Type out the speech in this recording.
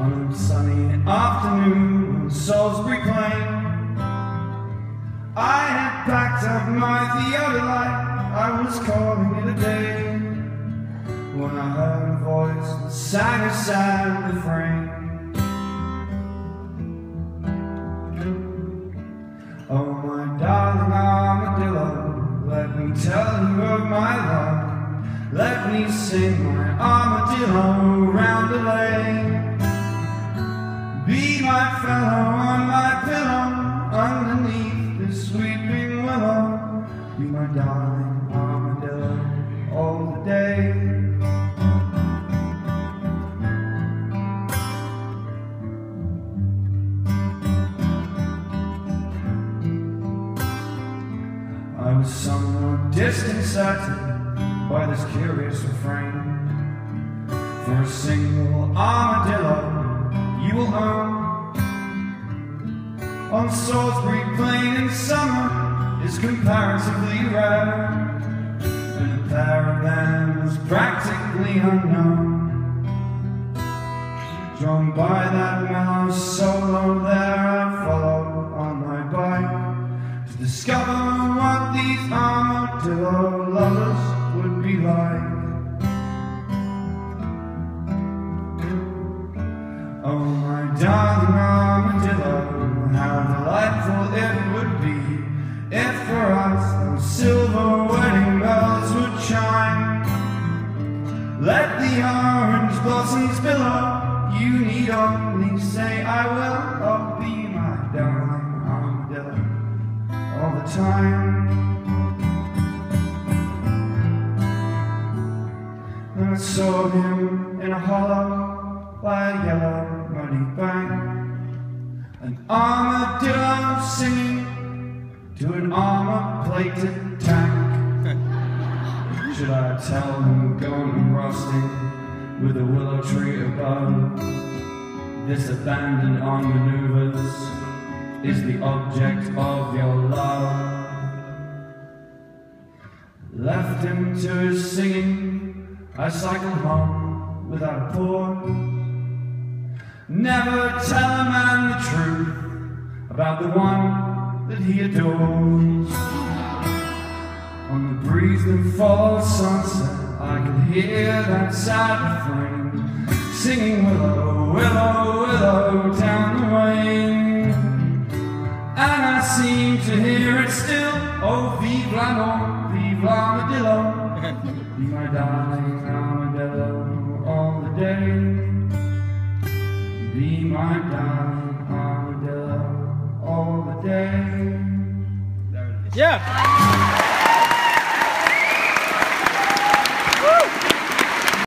On a sunny afternoon on Salisbury Plain, I had packed up my theodolite. I was calling it a day when I heard a voice that sang a sad refrain. Oh, my darling armadillo, let me tell you of my love. Let me sing my armadillo round the lane. Be my fellow on my pillow underneath this weeping willow. Be my darling armadillo all the day. I was somewhat disconcerted by this curious refrain. For a single armadillo you will own on Salisbury Plain in summer is comparatively rare, and a pair of them is practically unknown. Drawn by that mellow solo there, I follow on my bike to discover what these armadillo lovers would be like. Oh, my darling armadillo, how delightful it would be if for us those silver wedding bells would chime. Let the orange blossoms billow, you need only say I will. Oh, be my darling armadillo all the time. And I saw him in a hollow by a yellow muddy bank, an armadillo singing to an armor-plated tank. Should I tell him gone and rusting with a willow tree above? This abandoned on maneuvers is the object of your love. Left him to his singing, I cycled home without a pause. Never tell a man the truth about the one that he adores. On the breeze that follows sunset, I can hear that sad refrain, singing willow, willow, willow down the way. And I seem to hear it still. Oh, vive l'amour, vive l'armadillo. Be my darling armadillo all the day. Be my darling armadillo all the day. Yeah!